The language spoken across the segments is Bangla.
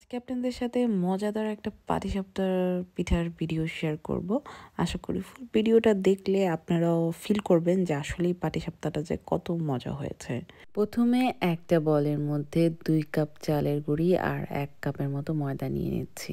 আজকে আপনাদের সাথে মজাদার একটা পাটিসাপটার পিঠার ভিডিও শেয়ার করব। আশা করি ফুল ভিডিওটা দেখলে আপনারাও ফিল করবেন যে আসলেই পাটিসাপটাটা যে কত মজা হয়েছে। প্রথমে একটা বলের মধ্যে 2 কাপ চালের গুঁড়ি আর 1 কাপের মতো ময়দা নিয়ে নিচ্ছি।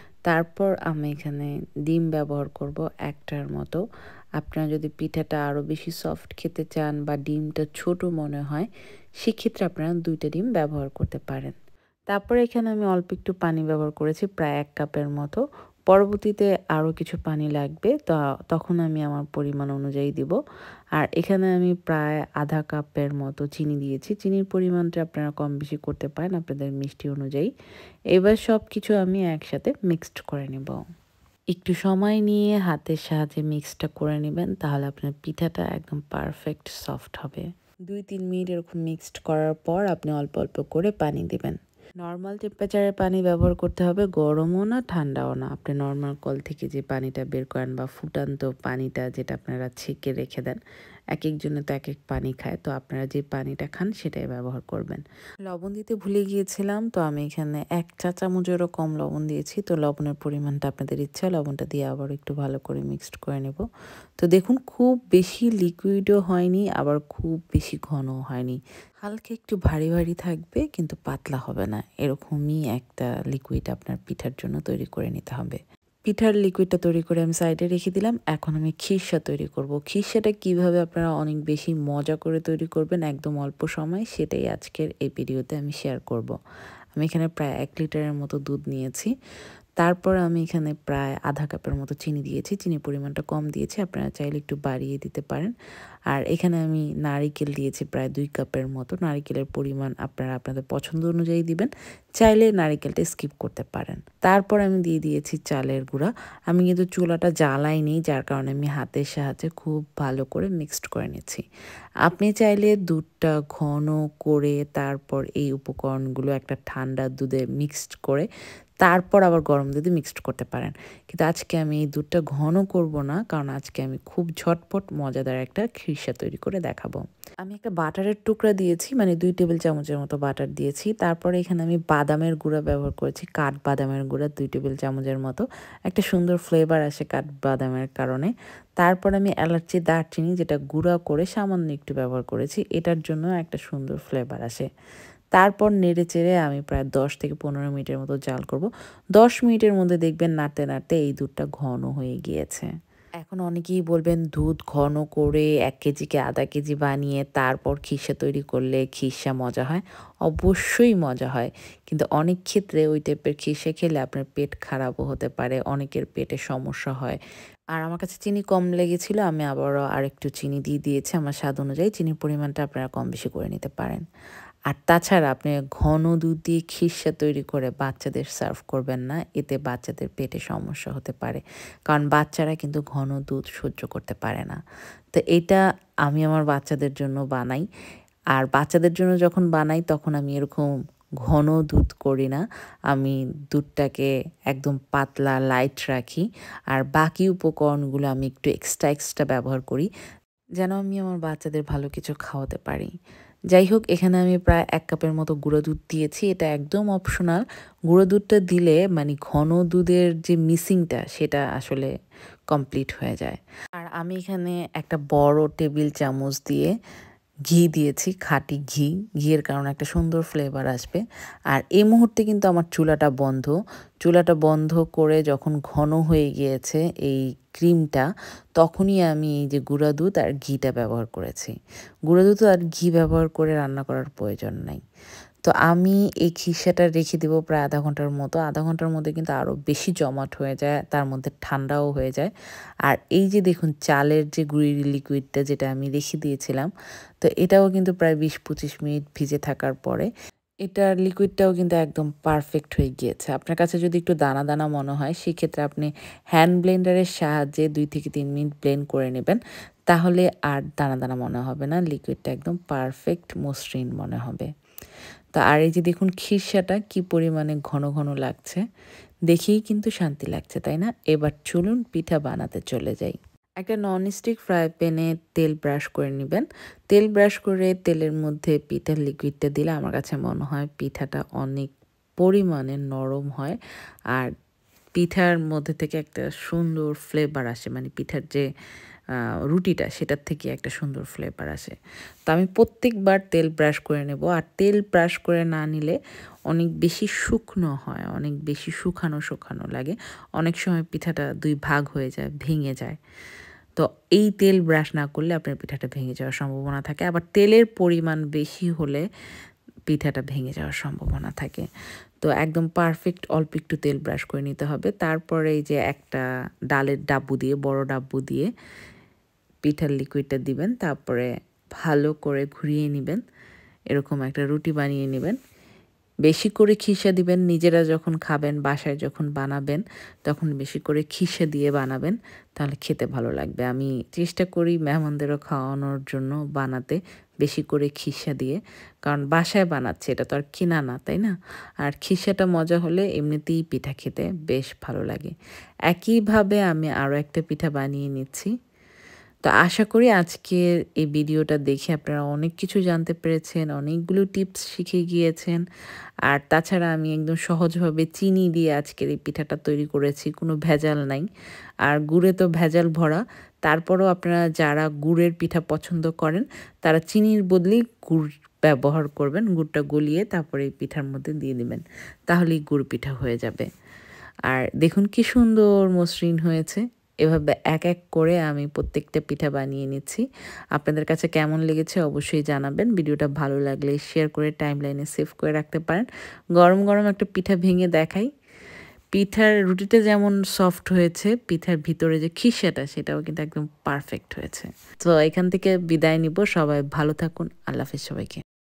তারপর আমি এখানে ডিম ব্যবহার করব 1টার মতো। আপনারা যদি পিঠাটা আরও বেশি সফট খেতে চান বা ডিমটা ছোট মনে হয়, সেক্ষেত্রে আপনারা 2টা ডিম ব্যবহার করতে পারেন। তারপরে এখানে আমি অল্প একটু পানি ব্যবহার করেছি প্রায় 1 কাপের মতো। পরবর্তীতে আরও কিছু পানি লাগবে তখন আমি আমার পরিমাণ অনুযায়ী দিব। আর এখানে আমি প্রায় আধা কাপের মতো চিনি দিয়েছি। চিনির পরিমাণটা আপনারা কম বেশি করতে পারেন আপনাদের মিষ্টি অনুযায়ী। এবার সবকিছু আমি একসাথে মিক্সড করে নেব। একটু সময় নিয়ে হাতের সাহায্যে মিক্সটা করে নেবেন, তাহলে আপনার পিঠাটা একদম পারফেক্ট সফট হবে। 2-3 মিনিট এরকম মিক্সড করার পর আপনি অল্প অল্প করে পানি দিবেন। নরমাল টেম্পারেচারে পানি ব্যবহার করতে হবে, গরমও না ঠান্ডাও না। আপনি নরমাল কল থেকে যে পানিটা বের করেন বা ফুটান্ত পানিটা যেটা আপনারা ছেঁকে রেখে দেন, একেকজনে তো একেক পানি খায়। তো আপনারা যে পানিটা খান সেটাই ব্যবহার করবেন। লবণ দিতে ভুলে গিয়েছিলাম, তো আমি এখানে 1 চা চামচেরও কম লবণ দিয়েছি। তো লবণের পরিমাণটা আপনাদের ইচ্ছা, লবণটা দিয়ে আবার একটু ভালো করে মিক্সড করে নেব। তো দেখুন খুব বেশি লিকুইডও হয়নি, আবার খুব বেশি ঘনও হয়নি। হালকা একটু ভারী ভারী থাকবে কিন্তু পাতলা হবে না, এরকমই একটা লিকুইড আপনার পিঠার জন্য তৈরি করে নিতে হবে। পিঠার লিকুইডটা তৈরি করে আমি সাইডে রেখে দিলাম। এখন আমি খিরসা তৈরি করব। খিরসাটা কিভাবে আপনারা অনেক বেশি মজা করে তৈরি করবেন একদম অল্প সময়, সেটাই আজকের এই ভিডিওতে আমি শেয়ার করব। আমি এখানে প্রায় 1 লিটারের মতো দুধ নিয়েছি। তারপর আমি এখানে প্রায় আধা কাপের মতো চিনি দিয়েছি। চিনির পরিমাণটা কম দিয়েছি, আপনারা চাইলে একটু বাড়িয়ে দিতে পারেন। আর এখানে আমি নারিকেল দিয়েছি প্রায় 2 কাপের মতো। নারিকেলের পরিমাণ আপনারা আপনাদের পছন্দ অনুযায়ী দিবেন। চাইলে নারিকেলটা স্কিপ করতে পারেন। তারপর আমি দিয়ে দিয়েছি চালের গুঁড়া। আমি কিন্তু চুলাটা জ্বালাইনি, যার কারণে আমি হাতের সাহায্যে খুব ভালো করে মিক্সড করে নিচ্ছি। আপনি চাইলে দুধটা ঘন করে তারপর এই উপকরণগুলো একটা ঠান্ডা দুধে মিক্সড করে তারপর আবার গরম দুধে মিক্সড করতে পারেন। কিন্তু আজকে আমি এই দুধটা ঘন করব না, কারণ আজকে আমি খুব ঝটপট মজাদার একটা খিরসা তৈরি করে দেখাবো। আমি একটা বাটারের টুকরা দিয়েছি, মানে 2 টেবিল চামচের মতো বাটার দিয়েছি। তারপরে এখানে আমি বাদামের গুঁড়া ব্যবহার করেছি, কাঠবাদামের গুঁড়া 2 টেবিল চামচের মতো। একটা সুন্দর ফ্লেভার আসে কাঠবাদামের কারণে। তারপর আমি এলাচি, দারচিনি যেটা গুঁড়া করে সামান্য একটু ব্যবহার করেছি, এটার জন্য একটা সুন্দর ফ্লেভার আসে। তারপর নেড়েচেড়ে আমি প্রায় 10 থেকে 15 মিনিটের মতো জাল করব। 10 মিনিটের মধ্যে দেখবেন নাড়তে নাড়তে এই দুধটা ঘন হয়ে গিয়েছে। এখন অনেকেই বলবেন দুধ ঘন করে 1 কেজিকে আধা কেজি বানিয়ে তারপর খিরসা তৈরি করলে খিরসা মজা হয়। অবশ্যই মজা হয়। কিন্তু অনেক ক্ষেত্রে ওই টাইপের খিরসা খেলে আপনার পেট খারাপও হতে পারে। অনেকের পেটে সমস্যা হয়। আর আমার কাছে চিনি কম লেগেছিল, আমি আবারও আরেকটু চিনি দিয়ে দিয়েছি আমার স্বাদ অনুযায়ী। চিনির পরিমাণটা আপনারা কম বেশি করে নিতে পারেন। আর তাছাড়া আপনি ঘন দুধ দিয়ে খিরসা তৈরি করে বাচ্চাদের সার্ভ করবেন না, এতে বাচ্চাদের পেটে সমস্যা হতে পারে। কারণ বাচ্চারা কিন্তু ঘন দুধ সহ্য করতে পারে না। তো এটা আমি আমার বাচ্চাদের জন্য বানাই। আর বাচ্চাদের জন্য যখন বানাই তখন আমি এরকম ঘন দুধ করি না। আমি দুধটাকে একদম পাতলা লাইট রাখি। আর বাকি উপকরণগুলো আমি একটু এক্সট্রা ব্যবহার করি, যেন আমি আমার বাচ্চাদের ভালো কিছু খাওয়াতে পারি। যাই হোক, এখানে আমি প্রায় 1 কাপের মতো গুঁড়ো দুধ দিয়েছি। এটা একদম অপশনাল। গুঁড়ো দুধটা দিলে মানে ঘন দুধের যে মিসিংটা সেটা আসলে কমপ্লিট হয়ে যায়। আর আমি এখানে একটা বড় টেবিল চামচ দিয়ে ঘি দিয়েছি, খাঁটি ঘি। ঘিয়ের কারণে একটা সুন্দর ফ্লেভার আসবে। আর এই মুহূর্তে কিন্তু আমার চুলাটা বন্ধ। চুলাটা বন্ধ করে যখন ঘন হয়ে গিয়েছে এই ক্রিমটা, তখনই আমি এই যে গুঁড়া দুধ আর ঘিটা ব্যবহার করেছি। গুঁড়া দুধ আর ঘি ব্যবহার করে রান্না করার প্রয়োজন নাই। তো আমি এই খিরসাটা রেখে দেবো প্রায় আধা ঘন্টার মতো। আধা ঘন্টার মধ্যে কিন্তু আরও বেশি জমাট হয়ে যায়, তার মধ্যে ঠান্ডাও হয়ে যায়। আর এই যে দেখুন চালের যে গুঁড়ির লিকুইডটা যেটা আমি রেখে দিয়েছিলাম, তো এটাও কিন্তু প্রায় 20-25 মিনিট ভিজে থাকার পরে এটার লিকুইডটাও কিন্তু একদম পারফেক্ট হয়ে গিয়েছে। আপনার কাছে যদি একটু দানা দানা মনে হয়, সেক্ষেত্রে আপনি হ্যান্ড ব্লেন্ডারের সাহায্যে 2 থেকে 3 মিনিট ব্লেন্ড করে নেবেন। তাহলে আর দানা দানা মনে হবে না, লিকুইডটা একদম পারফেক্ট মসৃণ মনে হবে। তো আর এই যে দেখুন খিরসাটা কি পরিমাণে ঘন ঘন লাগছে, দেখেই কিন্তু শান্তি লাগছে, তাই না? এবার চলুন পিঠা বানাতে চলে যাই। একটা ননস্টিক ফ্রাই প্যানে তেল ব্রাশ করে নেবেন। তেল ব্রাশ করে তেলের মধ্যে পিঠার লিকুইডটা দিলে আমার কাছে মনে হয় পিঠাটা অনেক পরিমাণে নরম হয় আর পিঠার মধ্যে থেকে একটা সুন্দর ফ্লেভার আসে, মানে পিঠার যে রুটিটা সেটার থেকে একটা সুন্দর ফ্লেভার আসে। তো আমি প্রত্যেকবার তেল ব্রাশ করে নেব, আর তেল ব্রাশ করে না নিলে অনেক বেশি শুকনো হয়, অনেক বেশি শুকানো শুকানো লাগে, অনেক সময় পিঠাটা 2 ভাগ হয়ে যায়, ভেঙে যায়। তো এই তেল ব্রাশ না করলে আপনার পিঠাটা ভেঙে যাওয়ার সম্ভাবনা থাকে, আবার তেলের পরিমাণ বেশি হলে পিঠাটা ভেঙে যাওয়ার সম্ভাবনা থাকে। তো একদম পারফেক্ট অল্প একটু তেল ব্রাশ করে নিতে হবে। তারপরে এই যে একটা ডালের ডাব্বু দিয়ে, বড় ডাব্বু দিয়ে পিঠার লিকুইডটা দিবেন, তারপরে ভালো করে ঘুরিয়ে নেবেন, এরকম একটা রুটি বানিয়ে নেবেন। বেশি করে খিসা দিবেন, নিজেরা যখন খাবেন, বাসায় যখন বানাবেন তখন বেশি করে খিসা দিয়ে বানাবেন, তাহলে খেতে ভালো লাগবে। আমি চেষ্টা করি মেহমানদেরও খাওয়ানোর জন্য বানাতে বেশি করে খিসা দিয়ে, কারণ বাসায় বানাচ্ছে, এটা তো আর কিনা না, তাই না? আর খিসাটা মজা হলে এমনিতেই পিঠা খেতে বেশ ভালো লাগে। একইভাবে আমি আরও একটা পিঠা বানিয়ে নিচ্ছি। তো আশা করি আজকের এই ভিডিওটা দেখে আপনারা অনেক কিছু জানতে পেরেছেন, অনেকগুলো টিপস শিখে গিয়েছেন। আর তাছাড়া আমি একদম সহজভাবে চিনি দিয়ে আজকের এই পিঠাটা তৈরি করেছি, কোনো ভেজাল নাই। আর গুড়ে তো ভেজাল ভরা, তারপরেও আপনারা যারা গুড়ের পিঠা পছন্দ করেন তারা চিনির বদলে গুড় ব্যবহার করবেন, গুড়টা গলিয়ে তারপরে এই পিঠার মধ্যে দিয়ে দিবেন, তাহলেই গুড় পিঠা হয়ে যাবে। আর দেখুন কি সুন্দর মসৃণ হয়েছে। এভাবে এক এক করে আমি প্রত্যেকটা পিঠা বানিয়ে নিচ্ছি। আপনাদের কাছে কেমন লেগেছে অবশ্যই জানাবেন। ভিডিওটা ভালো লাগলে শেয়ার করে টাইমলাইনে সেভ করে রাখতে পারেন। গরম গরম একটা পিঠা ভেঙে দেখাই। পিঠার রুটিটা যেমন সফট হয়েছে, পিঠার ভিতরে যে খিসাটা সেটাও কিন্তু একদম পারফেক্ট হয়েছে। তো এখান থেকে বিদায় নিব। সবাই ভালো থাকুন। আল্লাহ হাফেজ সবাইকে।